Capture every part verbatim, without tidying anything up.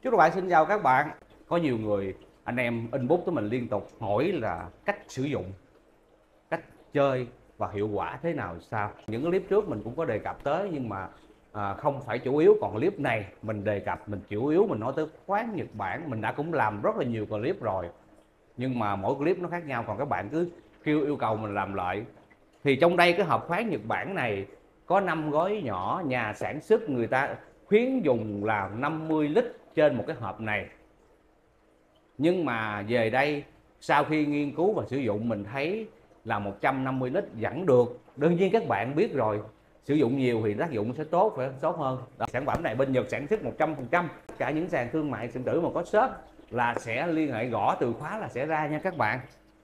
Chúc các bạn, xin chào các bạn. Có nhiều người anh em inbox tới mình liên tục hỏi là cách sử dụng, cách chơi và hiệu quả thế nào sao. Những cái clip trước mình cũng có đề cập tới, nhưng mà à, không phải chủ yếu. Còn clip này mình đề cập, mình chủ yếu mình nói tới khoáng Nhật Bản. Mình đã cũng làm rất là nhiều clip rồi, nhưng mà mỗi clip nó khác nhau. Còn các bạn cứ kêu yêu cầu mình làm lại. Thì trong đây cái hộp khoáng Nhật Bản này có năm gói nhỏ, nhà sản xuất người ta khuyến dùng là năm mươi lít trên một cái hộp này. Nhưng mà về đây sau khi nghiên cứu và sử dụng mình thấy là một trăm năm mươi lít vẫn được. Đương nhiên các bạn biết rồi, sử dụng nhiều thì tác dụng sẽ tốt, phải tốt hơn. Đó, sản phẩm này bên Nhật sản xuất một trăm phần trăm. Cả những sàn thương mại điện tử mà có shop là sẽ liên hệ, gõ từ khóa là sẽ ra nha các bạn.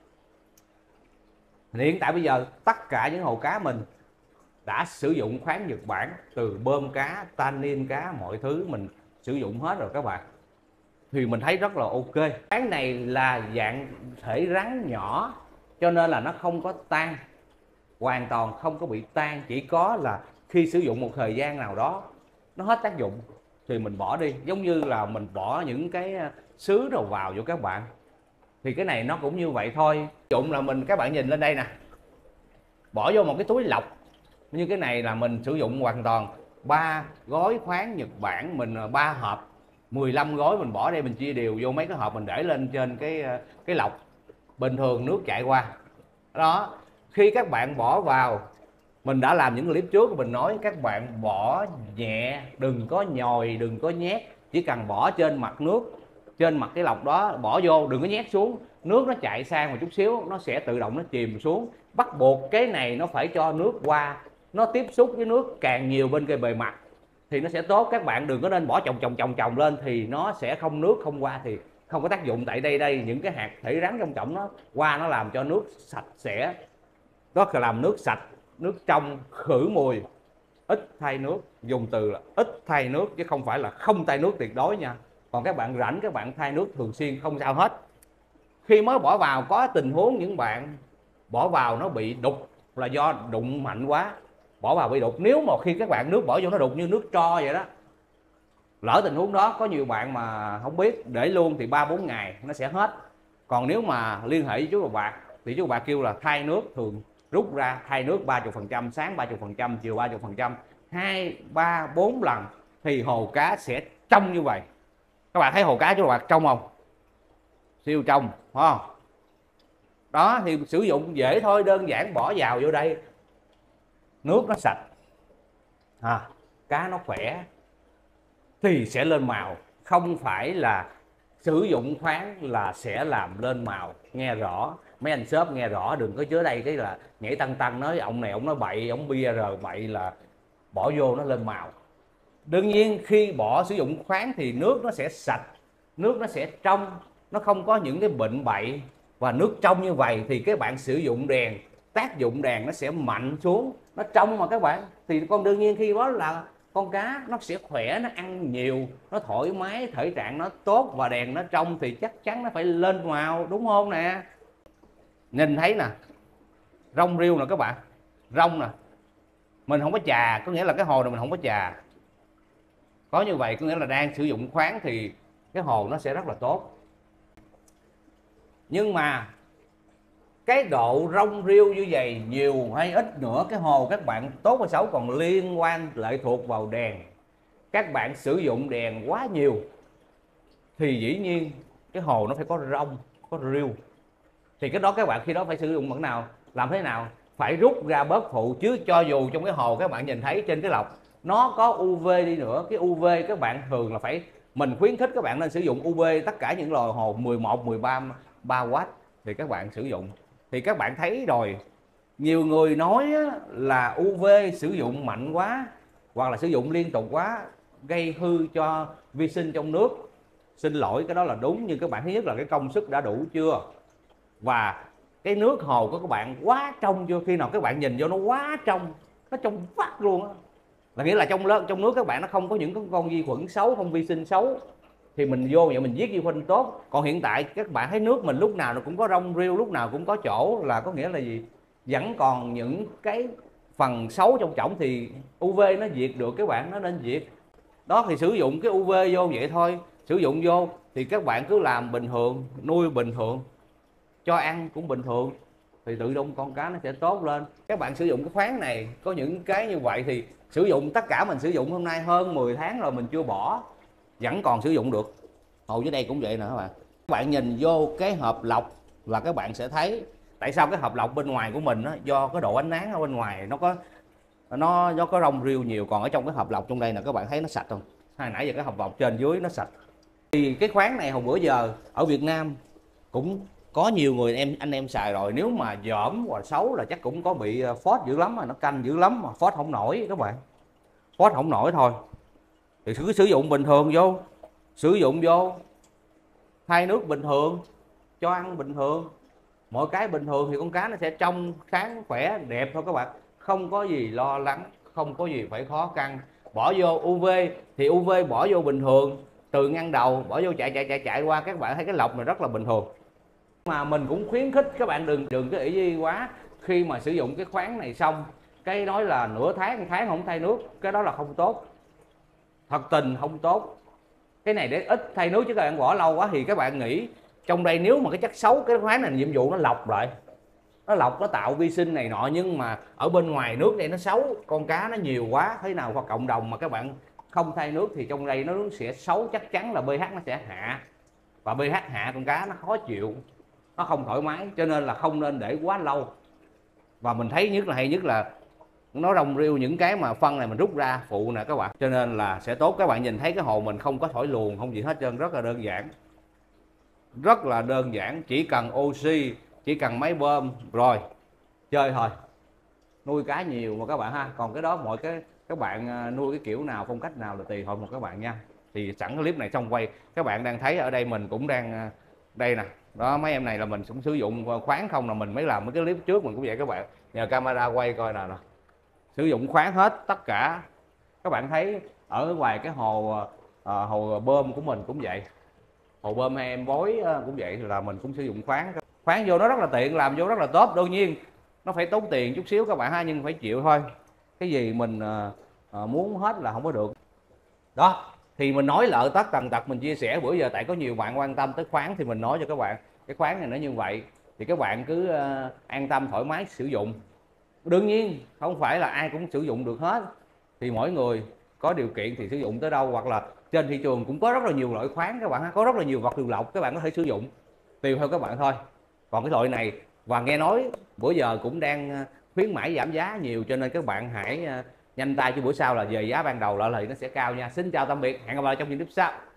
Hiện tại bây giờ tất cả những hồ cá mình đã sử dụng khoáng Nhật Bản, từ bơm cá, tannin cá, mọi thứ mình sử dụng hết rồi các bạn. Thì mình thấy rất là ok. Khoáng này là dạng thể rắn nhỏ, cho nên là nó không có tan, hoàn toàn không có bị tan. Chỉ có là khi sử dụng một thời gian nào đó nó hết tác dụng thì mình bỏ đi. Giống như là mình bỏ những cái sứ đồ vào vô các bạn, thì cái này nó cũng như vậy thôi. Dụng là mình, các bạn nhìn lên đây nè, bỏ vô một cái túi lọc như cái này là mình sử dụng hoàn toàn ba gói khoáng Nhật Bản. Mình ba hộp mười lăm gói, mình bỏ đây, mình chia đều vô mấy cái hộp, mình để lên trên cái cái lọc, bình thường nước chạy qua đó. Khi các bạn bỏ vào, mình đã làm những clip trước, mình nói các bạn bỏ nhẹ, đừng có nhồi, đừng có nhét, chỉ cần bỏ trên mặt nước, trên mặt cái lọc đó, bỏ vô, đừng có nhét xuống. Nước nó chạy sang một chút xíu nó sẽ tự động nó chìm xuống. Bắt buộc cái này nó phải cho nước qua, nó tiếp xúc với nước càng nhiều bên cái bề mặt thì nó sẽ tốt. Các bạn đừng có nên bỏ chồng chồng chồng chồng lên thì nó sẽ không, nước không qua thì không có tác dụng. Tại đây đây những cái hạt thể rắn trong trọng nó qua, nó làm cho nước sạch sẽ, nó làm nước sạch, nước trong, khử mùi, ít thay nước. Dùng từ là ít thay nước chứ không phải là không thay nước tuyệt đối nha. Còn các bạn rảnh các bạn thay nước thường xuyên không sao hết. Khi mới bỏ vào có tình huống những bạn bỏ vào nó bị đục là do đụng mạnh quá, bỏ vào bị đục. Nếu mà khi các bạn nước bỏ vô nó đục như nước tro vậy đó, lỡ tình huống đó có nhiều bạn mà không biết, để luôn thì ba bốn ngày nó sẽ hết. Còn nếu mà liên hệ với chú bà bạc thì chú bà bạc kêu là thay nước, thường rút ra thay nước ba mươi phần trăm, sáng ba mươi phần trăm, chiều ba mươi phần trăm, hai ba bốn lần thì hồ cá sẽ trong như vậy. Các bạn thấy hồ cá chú bà bạc trong không? Siêu trong, phải không? Đó thì sử dụng dễ thôi, đơn giản bỏ vào vô đây, nước nó sạch, à, cá nó khỏe thì sẽ lên màu. Không phải là sử dụng khoáng là sẽ làm lên màu, nghe rõ. Mấy anh shop nghe rõ, đừng có chứa đây cái là nhảy tăng tăng nói ông này ông nói bậy, ông bia rờ bậy là bỏ vô nó lên màu. Đương nhiên khi bỏ sử dụng khoáng thì nước nó sẽ sạch, nước nó sẽ trong, nó không có những cái bệnh bậy. Và nước trong như vậy thì các bạn sử dụng đèn, tác dụng đèn nó sẽ mạnh xuống, nó trong mà các bạn. Thì con đương nhiên khi đó là con cá nó sẽ khỏe, nó ăn nhiều, nó thoải mái, thể trạng nó tốt và đèn nó trong thì chắc chắn nó phải lên màu, đúng không nè? Nhìn thấy nè, rong riêu nè các bạn, rong nè, mình không có chà, có nghĩa là cái hồ này mình không có chà. Có như vậy có nghĩa là đang sử dụng khoáng thì cái hồ nó sẽ rất là tốt. Nhưng mà cái độ rong riêu như vậy nhiều hay ít nữa, cái hồ các bạn tốt hay xấu còn liên quan lệ thuộc vào đèn. Các bạn sử dụng đèn quá nhiều thì dĩ nhiên cái hồ nó phải có rong, có riêu. Thì cái đó các bạn khi đó phải sử dụng bằng nào, làm thế nào? Phải rút ra bớt phụ. Chứ cho dù trong cái hồ các bạn nhìn thấy trên cái lọc nó có u vê đi nữa, cái u vê các bạn thường là phải, mình khuyến khích các bạn nên sử dụng u vê tất cả những loại hồ mười một, mười ba, ba oát thì các bạn sử dụng. Thì các bạn thấy rồi, nhiều người nói là u vê sử dụng mạnh quá hoặc là sử dụng liên tục quá gây hư cho vi sinh trong nước. Xin lỗi, cái đó là đúng, nhưng các bạn thứ nhất là cái công suất đã đủ chưa, và cái nước hồ của các bạn quá trong chưa. Khi nào các bạn nhìn vô nó quá trong, nó trong vắt luôn á, là nghĩa là trong lớp trong nước các bạn nó không có những con vi khuẩn xấu, không vi sinh xấu, thì mình vô vậy mình giết vi khuẩn tốt. Còn hiện tại các bạn thấy nước mình lúc nào nó cũng có rong riêu, lúc nào cũng có chỗ, là có nghĩa là gì? Vẫn còn những cái phần xấu trong trọng thì u vê nó diệt được các bạn, nó nên diệt. Đó thì sử dụng cái u vê vô vậy thôi. sử dụng vô thì các bạn cứ làm bình thường, nuôi bình thường, cho ăn cũng bình thường, thì tự động con cá nó sẽ tốt lên. Các bạn sử dụng cái khoáng này có những cái như vậy thì sử dụng tất cả mình sử dụng hôm nay hơn mười tháng rồi mình chưa bỏ, vẫn còn sử dụng được. Hồ dưới đây cũng vậy nè các bạn. Các bạn nhìn vô cái hộp lọc là các bạn sẽ thấy tại sao cái hộp lọc bên ngoài của mình đó, do cái độ ánh nắng ở bên ngoài nó có nó nó có rong rêu nhiều, còn ở trong cái hộp lọc trong đây nè các bạn thấy nó sạch không? Hồi nãy giờ cái hộp lọc trên dưới nó sạch. Thì cái khoáng này hồi bữa giờ ở Việt Nam cũng có nhiều người em anh em xài rồi, nếu mà dởm hoặc xấu là chắc cũng có bị phốt dữ lắm, mà nó canh dữ lắm mà phốt không nổi các bạn, phốt không nổi thôi. Thì cứ sử dụng bình thường vô, sử dụng vô thay nước bình thường, cho ăn bình thường, mọi cái bình thường thì con cá nó sẽ trong sáng khỏe đẹp thôi các bạn, không có gì lo lắng, không có gì phải khó khăn. Bỏ vô u vê thì u vê bỏ vô bình thường, từ ngăn đầu bỏ vô chạy chạy chạy chạy qua, các bạn thấy cái lọc này rất là bình thường. Mà mình cũng khuyến khích các bạn đừng đừng cái ý gì quá, khi mà sử dụng cái khoáng này xong cái nói là nửa tháng một tháng không thay nước, cái đó là không tốt, thật tình không tốt. Cái này để ít thay nước chứ các bạn bỏ lâu quá thì các bạn nghĩ trong đây nếu mà cái chất xấu, cái khoáng này nhiệm vụ nó lọc lại, nó lọc, nó tạo vi sinh này nọ, nhưng mà ở bên ngoài nước đây nó xấu, con cá nó nhiều quá, thế nào hoặc cộng đồng mà các bạn không thay nước thì trong đây nó sẽ xấu, chắc chắn là pH nó sẽ hạ, và pH hạ con cá nó khó chịu, nó không thoải mái, cho nên là không nên để quá lâu. Và mình thấy nhất là hay nhất là nó rong rêu những cái mà phân này mình rút ra phụ nè các bạn, cho nên là sẽ tốt. Các bạn nhìn thấy cái hồ mình không có thổi luồng không gì hết trơn, rất là đơn giản, rất là đơn giản, chỉ cần oxy, chỉ cần máy bơm rồi chơi thôi. Nuôi cá nhiều mà các bạn ha, còn cái đó mọi cái các bạn nuôi cái kiểu nào, phong cách nào là tùy thôi một các bạn nha. Thì sẵn cái clip này xong quay, các bạn đang thấy ở đây mình cũng đang đây nè đó, mấy em này là mình cũng sử dụng khoáng không, là mình mới làm mấy cái clip trước mình cũng vậy các bạn, nhờ camera quay coi nè, nè. Sử dụng khoáng hết tất cả. Các bạn thấy ở ngoài cái hồ à, hồ bơm của mình cũng vậy, hồ bơm hay em bối cũng vậy, là mình cũng sử dụng khoáng. Khoáng vô nó rất là tiện, làm vô rất là tốt. Đương nhiên nó phải tốn tiền chút xíu các bạn ha, nhưng phải chịu thôi, cái gì mình à, à, muốn hết là không có được. Đó thì mình nói lợi tất tần tật, mình chia sẻ bữa giờ tại có nhiều bạn quan tâm tới khoáng thì mình nói cho các bạn cái khoáng này nó như vậy, thì các bạn cứ uh, an tâm thoải mái sử dụng. Đương nhiên không phải là ai cũng sử dụng được hết, thì mỗi người có điều kiện thì sử dụng tới đâu, hoặc là trên thị trường cũng có rất là nhiều loại khoáng các bạn, có rất là nhiều vật liệu lọc các bạn có thể sử dụng, tùy theo các bạn thôi. Còn cái loại này và nghe nói bữa giờ cũng đang khuyến mãi giảm giá nhiều, cho nên các bạn hãy uh, nhanh tay, chứ bữa sau là về giá ban đầu lại thì nó sẽ cao nha. Xin chào tạm biệt, hẹn gặp lại trong những clip sau.